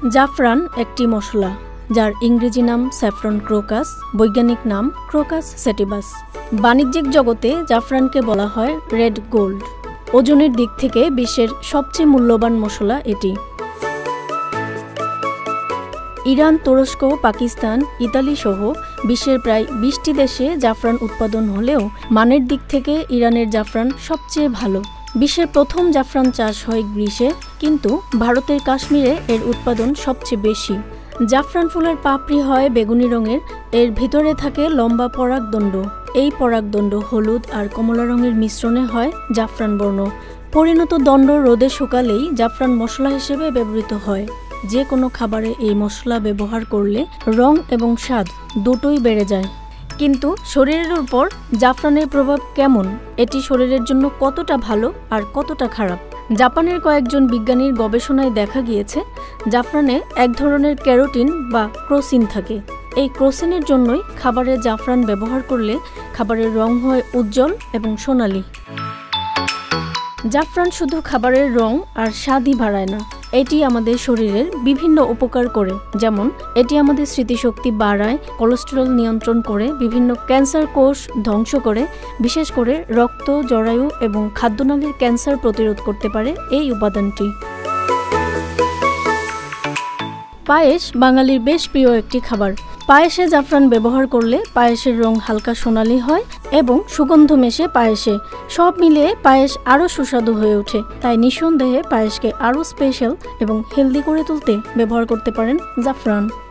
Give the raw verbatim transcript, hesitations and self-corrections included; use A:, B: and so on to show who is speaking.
A: জাফরান একটি মশলা যার ইংরেজি নাম স্যাফরন ক্রোকাস, বৈজ্ঞানিক নাম ক্রোকাস স্যাটিভাস। বাণিজ্যিক জগতে জাফরানকে বলা হয় রেড গোল্ড। ওজনের দিক থেকে বিশ্বের সবচেয়ে মূল্যবান মশলা এটি। ইরান, তুরস্ক, পাকিস্তান, ইতালি সহ বিশ্বের প্রায় বিশটি দেশে জাফরান উৎপাদন হলেও মানের দিক থেকে ইরানের জাফরান সবচেয়ে ভালো। বিশ্বের প্রথম জাফরান চাষ হয় গ্রিসে, কিন্তু ভারতের কাশ্মীরে এর উৎপাদন সবচেয়ে বেশি। জাফরান ফুলের পাপড়ি হয় বেগুনি রঙের, এর ভিতরে থাকে লম্বা পরাগদণ্ড। এই পরাগদণ্ড হলুদ আর কমলা রঙের মিশ্রণে হয় জাফরান বর্ণ। পরিণত দণ্ড রোদে শুকালেই জাফরান মশলা হিসেবে ব্যবহৃত হয়। যে কোনো খাবারে এই মশলা ব্যবহার করলে রং এবং স্বাদ দুটোই বেড়ে যায়। কিন্তু শরীরের উপর জাফরানের প্রভাব কেমন, এটি শরীরের জন্য কতটা ভালো আর কতটা খারাপ? জাপানের কয়েকজন বিজ্ঞানীর গবেষণায় দেখা গিয়েছে জাফরানে এক ধরনের ক্যারোটিন বা ক্রোসিন থাকে। এই ক্রোসিনের জন্যই খাবারে জাফরান ব্যবহার করলে খাবারের রং হয় উজ্জ্বল এবং সোনালি। জাফরান শুধু খাবারের রং আর স্বাদই বাড়ায় না, এটি আমাদের শরীরের বিভিন্ন উপকার করে। যেমন এটি আমাদের স্মৃতিশক্তি বাড়ায়, কোলেস্টেরল নিয়ন্ত্রণ করে, বিভিন্ন ক্যান্সার কোষ ধ্বংস করে, বিশেষ করে রক্ত, জরায়ু এবং খাদ্যনালীর ক্যান্সার প্রতিরোধ করতে পারে এই উপাদানটি। পায়েস বাঙালির বেশ প্রিয় একটি খাবার। পায়েসে জাফরান ব্যবহার করলে পায়েসের রং হালকা সোনালি হয় এবং সুগন্ধ মেশে পায়েসে। সব মিলিয়ে পায়েস আরও সুস্বাদু হয়ে ওঠে। তাই নিঃসন্দেহে পায়েসকে আরও স্পেশাল এবং হেলদি করে তুলতে ব্যবহার করতে পারেন জাফরান।